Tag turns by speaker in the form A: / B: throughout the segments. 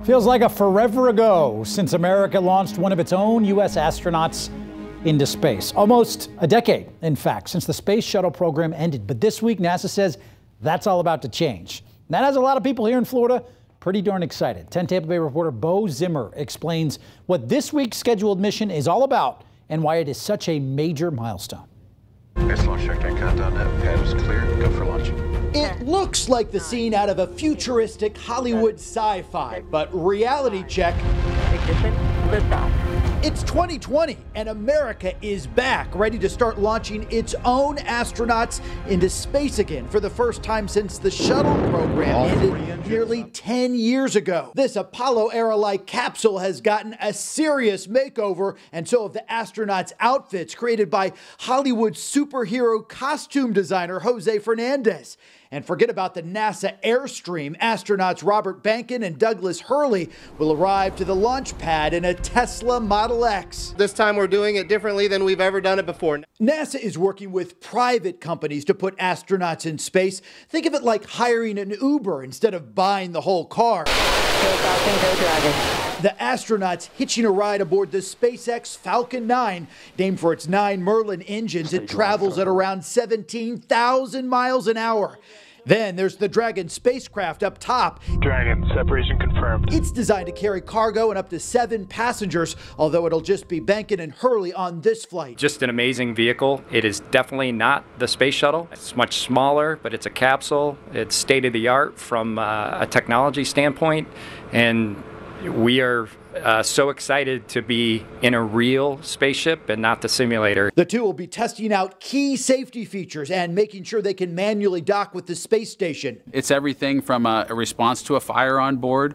A: Feels like a forever ago since America launched one of its own U.S. astronauts into space. Almost a decade, in fact, since the Space Shuttle program ended. But this week, NASA says that's all about to change. And that has a lot of people here in Florida pretty darn excited. 10 Tampa Bay reporter Bo Zimmer explains what this week's scheduled mission is all about and why it is such a major milestone.
B: Base launch checkpoint countdown. Pad is clear. Go for launch.
C: It looks like the scene out of a futuristic Hollywood sci-fi, but reality check.
D: Ignition, liftoff.
C: It's 2020 and America is back, ready to start launching its own astronauts into space again for the first time since the shuttle program ended nearly 10 years ago. This Apollo era-like capsule has gotten a serious makeover, and so have the astronauts' outfits created by Hollywood superhero costume designer Jose Fernandez. And forget about the NASA Airstream. Astronauts Robert Bankin and Douglas Hurley will arrive to the launch pad in a Tesla Model X.
E: This time we're doing it differently than we've ever done it before.
C: NASA is working with private companies to put astronauts in space. Think of it like hiring an Uber instead of buying the whole car.
D: Go Falcon, go Dragon.
C: The astronauts hitching a ride aboard the SpaceX Falcon 9. Named for its 9 Merlin engines, it travels at around 17,000 miles an hour. Then there's the Dragon spacecraft up top.
F: Dragon, separation confirmed.
C: It's designed to carry cargo and up to 7 passengers, although it'll just be Bankin and Hurley on this flight.
G: Just an amazing vehicle. It is definitely not the Space Shuttle. It's much smaller, but it's a capsule. It's state-of-the-art from a technology standpoint, and we are so excited to be in a real spaceship and not the simulator.
C: The two will be testing out key safety features and making sure they can manually dock with the space station.
H: It's everything from a response to a fire on board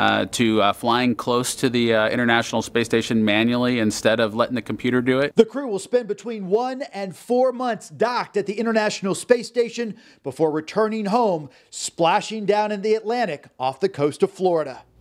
H: to flying close to the International Space Station manually instead of letting the computer do it.
C: The crew will spend between 1 and 4 months docked at the International Space Station before returning home, splashing down in the Atlantic off the coast of Florida.